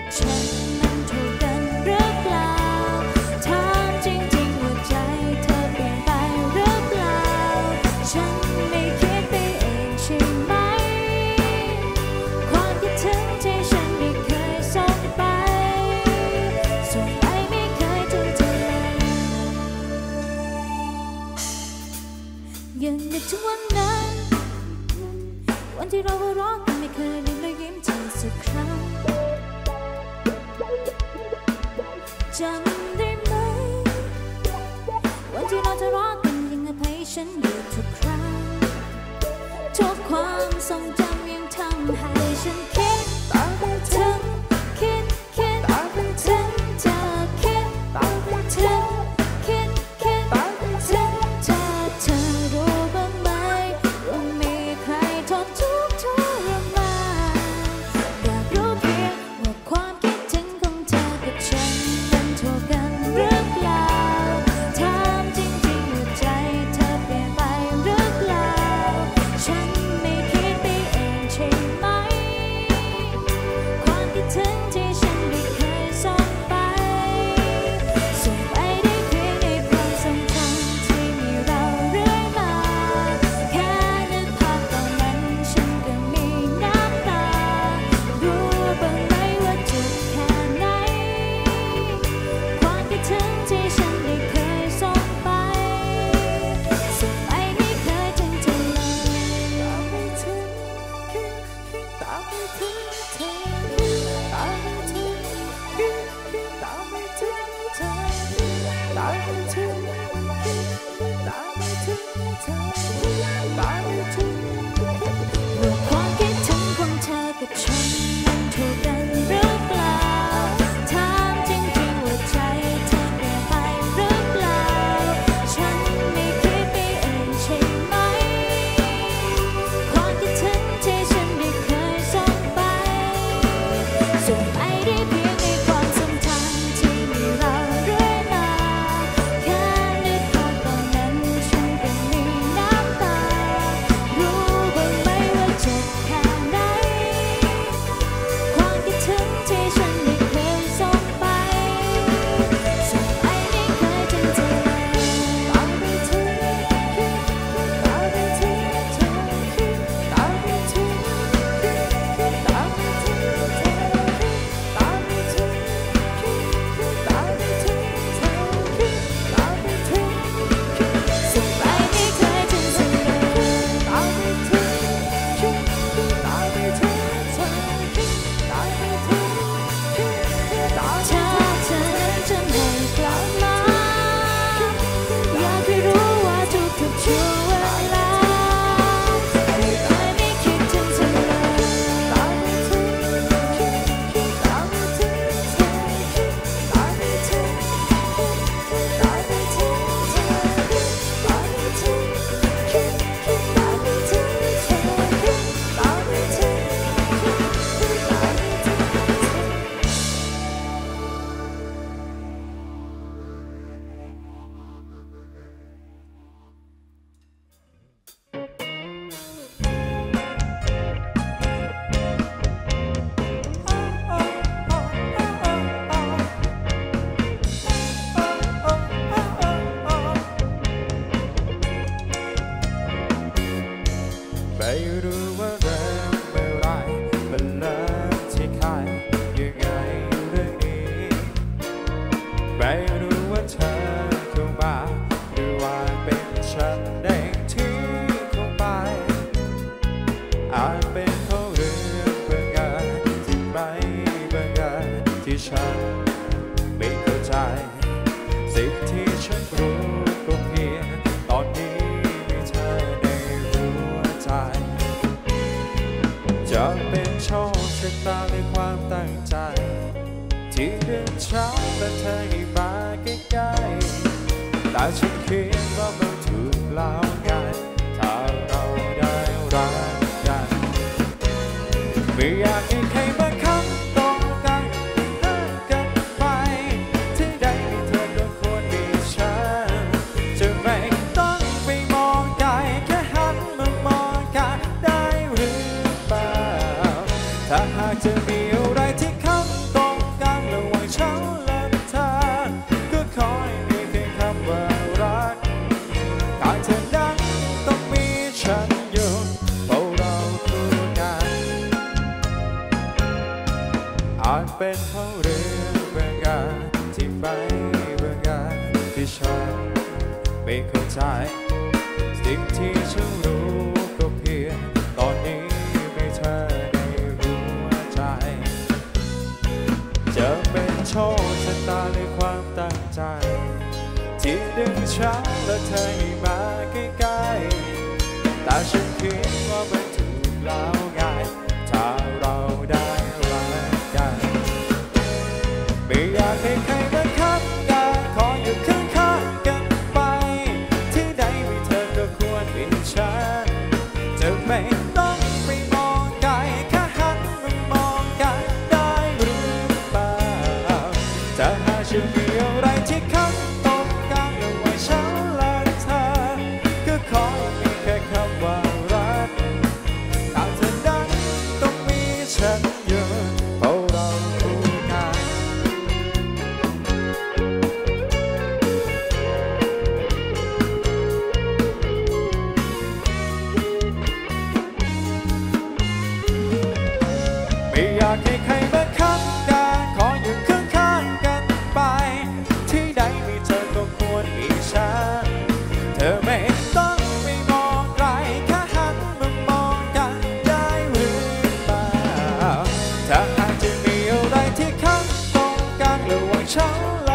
กับฉันมันถูกกันหรือเปล่าถามจริงๆว่าใจเธอเปลี่ยนไปหรือเปล่าฉันไม่คิดไปเองใช่ไหมความคิดถึงที่ฉันไม่เคยส่งไปส่งไปไม่เคยถึงเธอเลยยังนึกถึงวันนั้นวันที่เราร้องกันไม่เคยลืมเลยยิ้มเธอสักครั้งจำได้ไหมวันที่เราทะเลาะกันยังอภัยฉันอยู่ทุกครั้งทุกความทรงจำยังทำให้ฉันคิดถึงคิดถึงเธอคิดถึงคิดถึงเธอเธอรู้บ้างไหมว่ามีใครทนทุกข์ทรมานอยากรู้เพียงว่าความคิดถึงของเธอกับฉันมันถูกกันหรือเปล่าถามจริงๆว่าใจเธอเปลี่ยนไปหรือเปล่าฉันไม่คิดไปเองใช่ไหมความคิดถึงที่ฉันไม่เคยส่งไปส่งไปได้เพียงในความทรงจำที่มีเราเรื่อยมาแค่นึกภาพตอนนั้นฉันก็มีน้ำตารู้บ้างไหมว่าเจ็บแค่ไหนความคิดถึงที่ฉันไม่เคยส่งไปส่งไปไม่เคยถึงเธอเลยตามไม่ถึงเธอตามไม่ถึงตามไม่ถึงเธอตามไม่ถึงตามไม่ถึงเธอตามไม่ถึงว่าความคิดถึงของเธอกับฉันมันถูกกันหรือเปล่าถามจริงๆว่าใจเธอเปลี่ยนไปหรือเปล่าฉันไม่คิดไปเองใช่ไหมความคิดถึงที่ฉันไม่เคยส่งไปส่งไปได้เพียงในความทรงจำที่มีเราเรื่อยมาแค่นึกภาพตอนนั้นฉันก็มีน้ำตารู้บ้างไหมว่าเจ็บแค่ไหนความคิดถึงที่ฉันไม่เคยส่งไปส่งไปไม่เคยถึงเธอตามไม่ถึงตามไม่ถึงเธอตามไม่ถึงตามไม่ถึงเธอตามไม่ถึงตามไม่ถึงเธอตามไม่ถึงส่งไปไม่เคยถึงเธอตามไม่ถึงตามไม่ถึงเธอตามไม่ถึงถ้าเธอจะไม่กลับมาอยากให้รู้ว่าทุกๆช่วงเวลาไม่เคยไม่คิดถึงเธอเลยตามไม่ถึงตามไม่ถึงเธอตามไม่ถึงตามไม่ถึงเธอตามไม่ถึงตามไม่ถึงเธอตามไม่ถึงไม่รู้ว่าเริ่มเมื่อไรมันเริ่มที่ใครยังไงเรื่องนี้ไม่รู้ว่าเธอเข้ามาหรือว่าเป็นฉันเองที่เข้าไปอาจเป็นเพราะเรื่องบังเอิญที่ไม่บังเอิญที่ฉันไม่เข้าใจสิ่งที่ฉันรู้ก็เพียงตอนนี้มีเธอในหัวใจจะเป็นโชคชะตาในความตั้งใจที่เดินช้าแต่เธอให้มาใกล้ๆแต่ฉันคิดว่ามันถูกแล้วกันถ้าเราได้รักกันไม่อยากให้ใครมาค้ำตรงกันเลิกกันไปที่ใดเธอก็ควรมีฉันจะไม่ต้องไปมองไกลแค่หันมามองกันได้หรือเปล่าถ้าหากจะมีอะไรที่ค้ำตรงจเป็นเพราะเรื่องบางอย่างที่ไม่บางอย่างที่ฉันไม่เข้าใจสิ่งที่ฉันรู้ก็เพียงตอนนี้ไม่เธอในหัวใจจะเป็นโชคชะตาในความตั้งใจที่ดึงฉันและเธอให้มาใกล้ๆแต่ฉันคิดว่ามันถูกแล้วง่ายถ้าเราได้รักกันไม่อยากให้ใครมาคับกันขออยู่ข้างๆกันไปที่ใดมีเธอก็ควรมีฉันจะไม่ต้องไปมองไกลแค่หันมามองกันได้หรือเปล่าถ้าหากจะมีอะไรที่ข้างตรงกลางระหว่างฉันและเธอก็ขอมีแค่คำว่ารักถ้าเธอนั้นต้องมีฉันอยู่เพราะเราคู่กัน ไม่อยากให้ใครมาคับกันขออยู่ข้างๆกันไปที่ใดมีเธอก็ควรมีฉันเธอไม่ต้องไปมองไกลแค่หันมามองกันได้หรือเปล่าถ้าหากจะมีอะไรที่ข้างตรงกลางระหว่างฉันและ